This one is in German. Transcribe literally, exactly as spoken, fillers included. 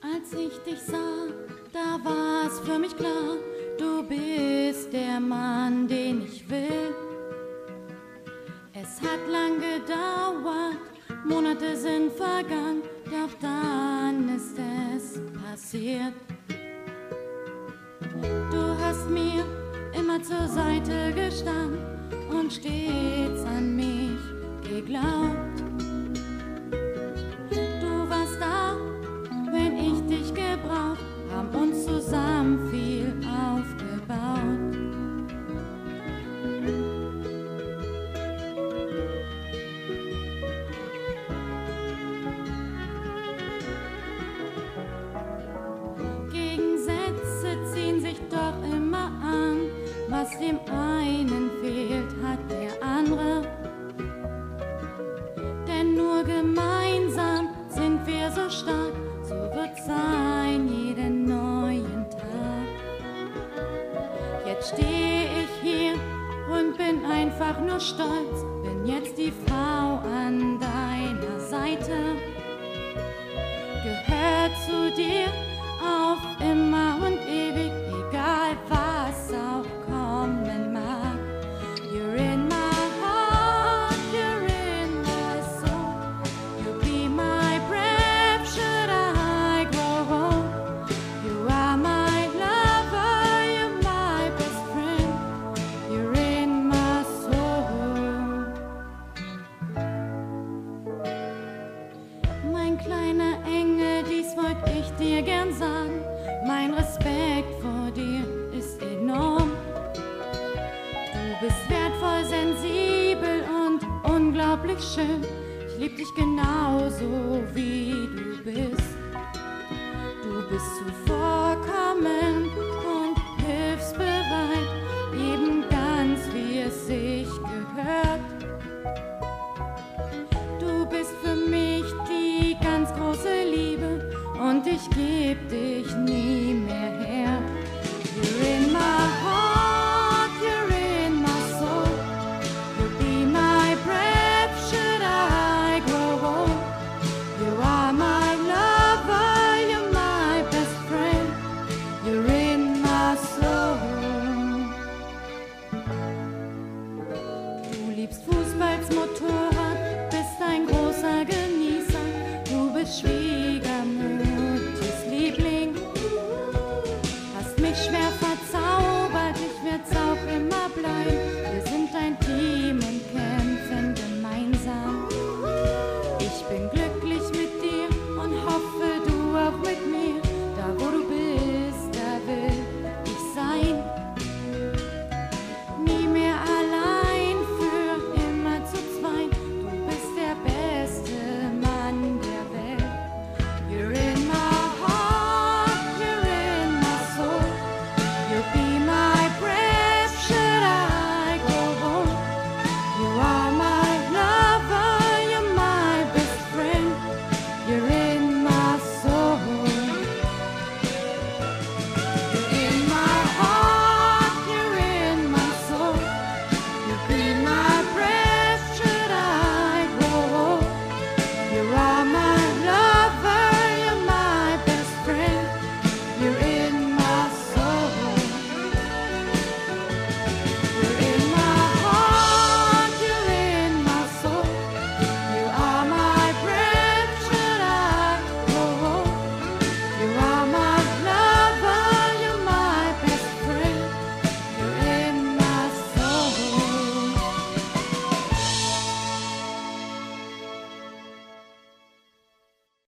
Als ich dich sah, da war's für mich klar, du bist der Mann, den ich will. Es hat lang gedauert, Monate sind vergangen, doch dann ist es passiert. Du hast mir immer zur Seite gestanden und stets an mich geglaubt. Du warst da, wenn ich dich gebraucht, haben uns zusammen viel aufgebaut. Gegensätze ziehen sich doch immer an, was dem einen fehlt, hat der andere. Denn nur gemeinsam sind wir so stark, so wird's sein jeden neuen Tag. Jetzt stehe ich hier und bin einfach nur stolz, bin jetzt die Frau an deiner Seite. Gehört zu dir auf immer und ewig, egal was auch kommen mag. You're in my heart, you're in my soul. You'll be my breath should I grow old. You are my lover, you're my best friend. You're in my soul. Mein kleiner Engel, dies wollt ich dir gern sagen. Mein Respekt vor dir ist enorm. Du bist wertvoll, sensibel und unglaublich schön. Ich lieb dich genauso, wie du bist. Du bist zuvorkommend und hilfsbereit, eben ganz wie es sich gehört. Du bist für mich die ganz große Liebe und ich geb dich nie mehr her. You're in my